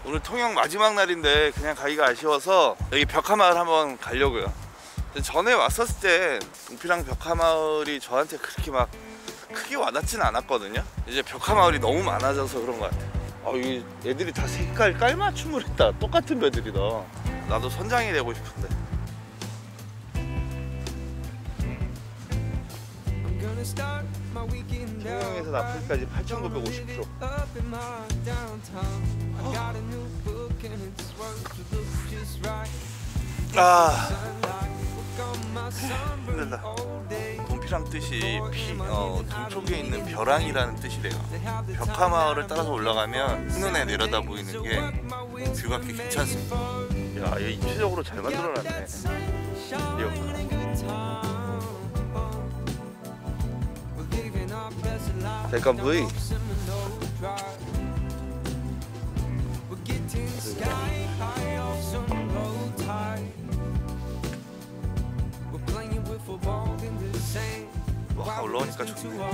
오늘 통영 마지막 날인데 그냥 가기가 아쉬워서 여기 벽화마을 한번 가려고요. 전에 왔었을 때 동피랑 벽화마을이 저한테 그렇게 막 크게 와닿지는 않았거든요. 이제 벽화마을이 너무 많아져서 그런 것 같아요. 이 애들이 다 색깔 깔맞춤을 했다. 똑같은 배들이다. 나도 선장이 되고 싶은데. 통영에서 나폴리까지 8,950km. 힘들다. 동피랑 뜻이 동쪽에 있는 벼랑이라는 뜻이래요. 벽화마을을 따라서 올라가면 한눈에 내려다 보이는 게 뷰가 꽤 괜찮습니다. 야, 이거 입체적으로 잘 만들어놨네. 잠깐 V. 와, 올라오니까 좋네.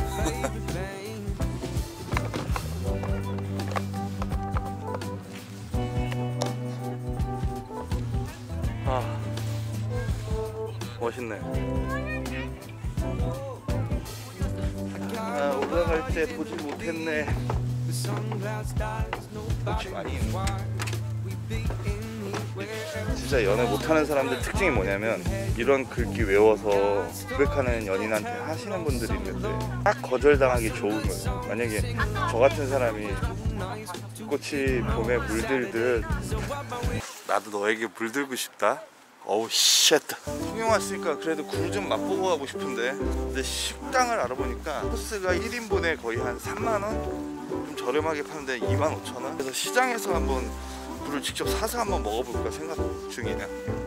멋있네. 올라갈 때 보지 못했네. 꽃이 많이 있네. 진짜 연애 못하는 사람들 특징이 뭐냐면 이런 글귀 외워서 고백하는 연인한테 하시는 분들이 있는데 딱 거절당하기 좋은 거예요. 만약에 저 같은 사람이 꽃이 봄에 물들듯 나도 너에게 물들고 싶다. 어우 쉣. 통영 왔으니까 그래도 굴 좀 맛보고 가고 싶은데, 근데 식당을 알아보니까 코스가 1인분에 거의 한 3만원? 좀 저렴하게 파는데 25,000원? 그래서 시장에서 한번 굴을 직접 사서 한번 먹어볼까 생각 중이에요.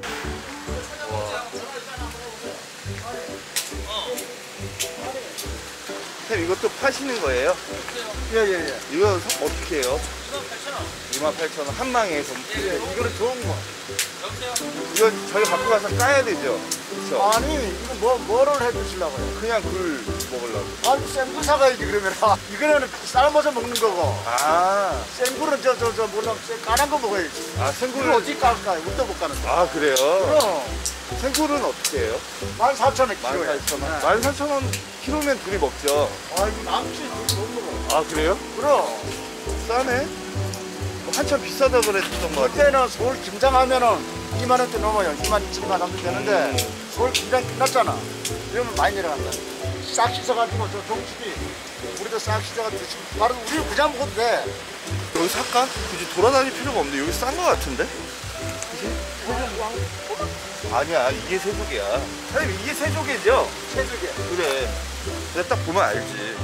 쌤, 이것도 파시는 거예요? 예예예. 이거 어떻게 해요? 28,000원 한 망에. 이거는 좋은 거. 이거 저희 갖고 가서 까야 되죠? 그렇죠? 아니 이거 뭐를 해주시려고요? 그냥 굴 먹으려고. 아니 생굴 사가야지 그러면. 이거는 삶아서 먹는 거고. 생굴은 저 몰라 까난 거 먹어야지. 생굴을 어디 깔까요? 우도 못 까는 거. 아 그래요? 그럼. 생굴은 어떻게 해요? 14,000원 키로에. 14,000원. 14,000원 키로면 둘이 먹죠. 이거 남치 못 먹어. 아 그래요? 그럼. 싸네. 한참 비싸다 그랬던 거 같아요. 그때는 서울 김장하면은 2만 원대 넘어요. 2만 2천만 원 되는데 서울 김장 끝났잖아. 그러면 많이 내려간다. 싹 씻어가지고 저 종치기 우리도 싹 씻어가지고 바로 우리 그냥 먹어도 돼. 여기 살까? 굳이 돌아다닐 필요가 없는데 여기 싼 거 같은데? 그치? 아니야, 이게 세조개야. 사장님, 이게 세조개죠? 세조개. 그래. 내가 딱 보면 알지.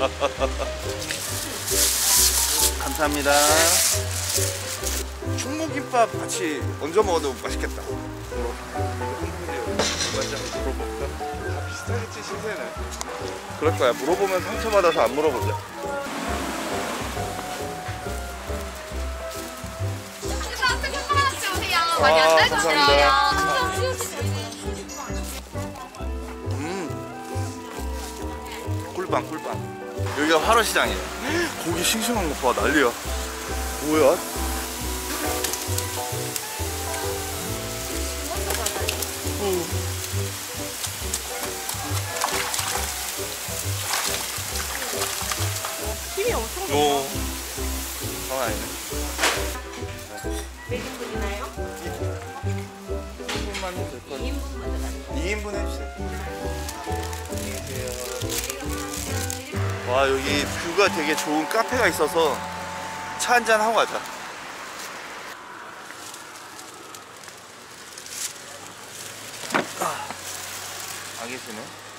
감사합니다. 충무김밥 같이 얹어 먹어도 맛있겠다. 다 비슷하겠지, 신세는. 그럴 거야. 물어보면 상처받아서 안 물어보자. 많이 안 달잖아요. 꿀빵. 여기가 화로시장이에요. 고기 싱싱한 거 봐, 난리야. 뭐야? 힘이 엄청 좋아. 장난 아니네. 몇 인분이나요? 2인분만 해도 될 거예요. 2인분 먼저 가요. 2인분 해주세요. 안녕히 계세요. 와, 여기 뷰가 되게 좋은 카페가 있어서 차 한잔 하고 가자. 안 계시네.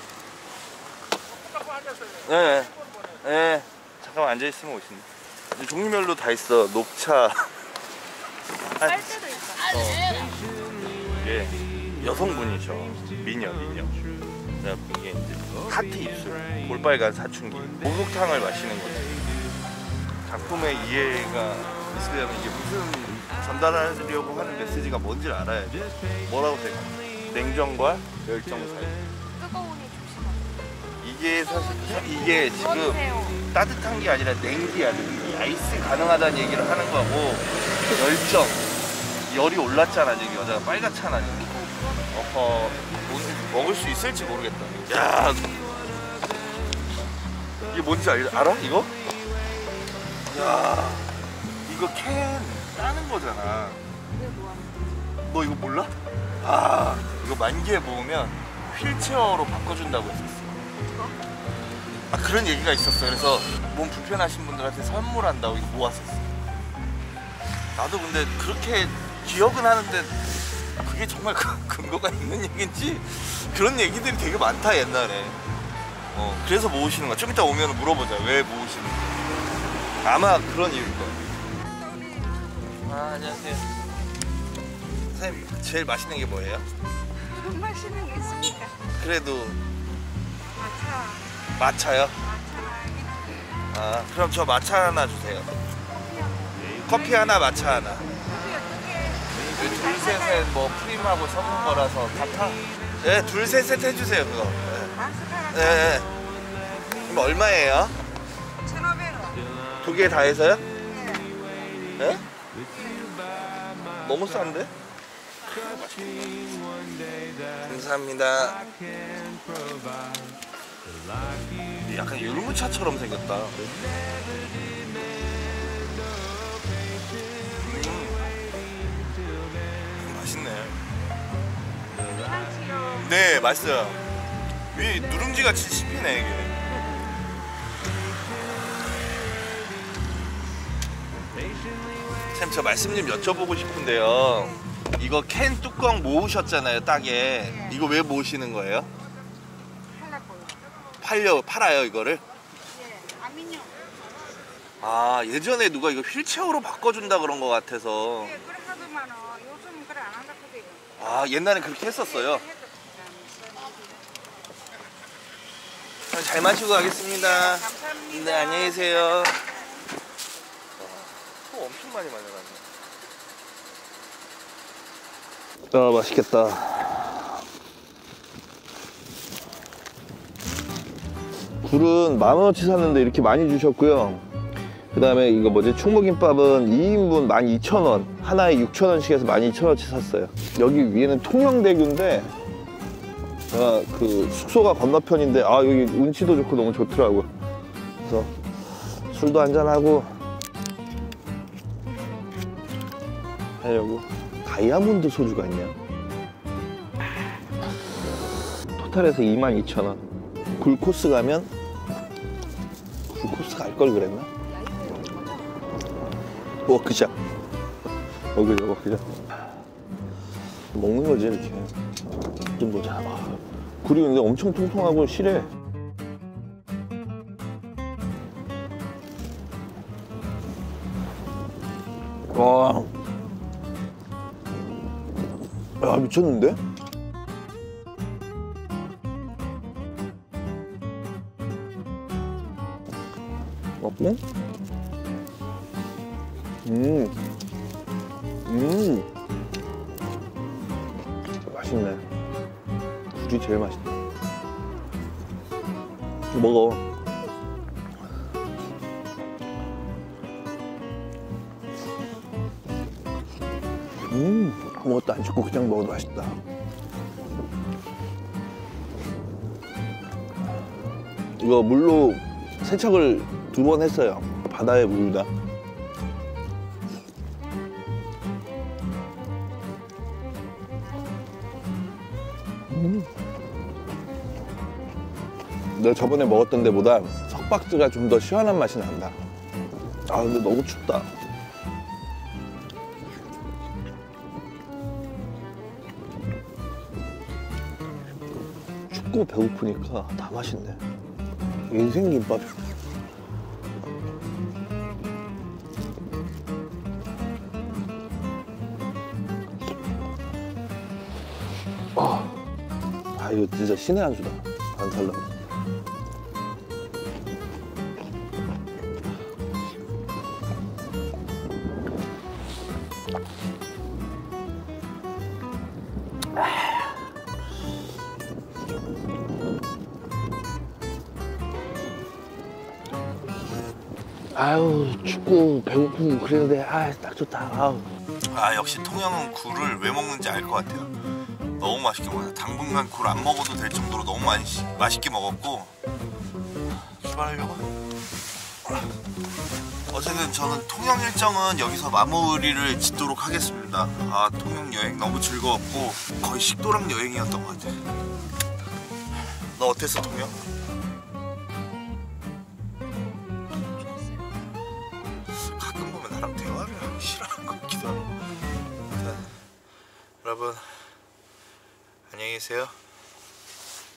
네. 네. 잠깐만 앉아있으면 오시네. 종류별로 다 있어. 녹차. 빨대도 있어. 이게 여성분이죠. 미녀. 그다음 이게 이제 하트 입술, 볼빨간 사춘기, 목욕탕을 마시는 거죠. 작품의 이해가 있으려면 이게 무슨 전달하려고 하는 메시지가 뭔지를 알아야지. 뭐라고 생각해? 냉정과 열정 사이. 뜨거우니 조심하세요. 이게 사실 이게 지금 따뜻한 게 아니라 냉기야. 냉기. 아이스 가능하다는 얘기를 하는 거고, 열정. 열이 올랐잖아 지금 여자가 빨갛잖아 지금. 어허 먹을 수 있을지 모르겠다. 야 이게 뭔지 알아? 이거? 야 이거 캔 따는 거잖아. 너 이거 몰라? 아 이거 만기에 모으면 휠체어로 바꿔준다고 했었어. 아 그런 얘기가 있었어. 그래서 몸 불편하신 분들한테 선물한다고 이거 모았었어. 나도 근데 그렇게 기억은 하는데 그게 정말 근거가 있는 얘기인지 그런 얘기들이 되게 많다 옛날에. 그래서 모으시는 거야. 좀 이따 오면 물어보자. 왜 모으시는지. 아마 그런 이유일 거야. 아 안녕하세요. 선생님 제일 맛있는 게 뭐예요? 무슨 맛있는 게 있습니까? 그래도 마차. 마차요? 아 그럼 저 마차 하나 주세요. 커피 하나 마차 하나. 둘셋셋 뭐 프림하고 섞은 거라서 다 타? 네 둘셋셋 해주세요 그거. 네. 네. 그럼 얼마예요? 1,500원. 두 개 다 해서요? 네? 너무 싼데? 감사합니다. 약간 율무차처럼 생겼다. 맛있네. 네, 맛있어요. 위 누룽지 같이 씹히네 이게. 쌤, 저 말씀 좀 여쭤보고 싶은데요. 이거 캔 뚜껑 모으셨잖아요, 따게. 이거 왜 모으시는 거예요? 팔아요 이거를? 예, 아미뇽. 아 예전에 누가 이거 휠체어로 바꿔준다 그런 거 같아서. 예, 그래 하더만은 요즘은 그래 안 한다 그래요. 아 옛날에 그렇게 했었어요. 잘 마시고 가겠습니다. 감사합니다. 네 안녕히 계세요. 엄청 많이 마셔가지고. 아 맛있겠다. 굴은 10,000원어치 샀는데 이렇게 많이 주셨고요. 그 다음에 이거 뭐지 충무김밥은 2인분 12,000원, 하나에 6,000원씩 해서 12,000원어치 샀어요. 여기 위에는 통영대교인데 그 숙소가 건너편인데 여기 운치도 좋고 너무 좋더라고요. 그래서 술도 한잔하고 하려고. 다이아몬드 소주가 있네요. 토탈에서 22,000원. 굴 코스 가면 굴 코스 갈 걸 그랬나? 워크샵. 워크샵. 먹는 거지 이렇게. 좀 보자. 굴이 근데 엄청 통통하고 실해. 와. 야 미쳤는데? 먹고 맛있네. 굴이 제일 맛있다. 먹어. 아무것도 안 씹고 그냥 먹어도 맛있다. 이거 물로 세척을 2번 했어요. 바다의 물이다. 내가 저번에 먹었던 데보다 석박지가 좀 더 시원한 맛이 난다. 근데 너무 춥다. 춥고 배고프니까 다 맛있네. 인생 김밥. 이거 진짜 신의 한 수다. 안 살라. 아유 춥고 배고프고 그랬는데 딱 좋다. 아우. 아 역시 통영은 굴을 왜 먹는지 알 것 같아요. 너무 맛있게 먹어요. 당분간 굴 안 먹어도 될 정도로 너무 맛있게 먹었고 출발하려고. 어쨌든 저는 통영 일정은 여기서 마무리를 짓도록 하겠습니다. 아 통영 여행 너무 즐거웠고 거의 식도락 여행이었던 것 같아. 너 어땠어 통영? 가끔 보면 나랑 대화를 하기 싫어하는 것 같기도 하고. 여러분 안녕히 계세요.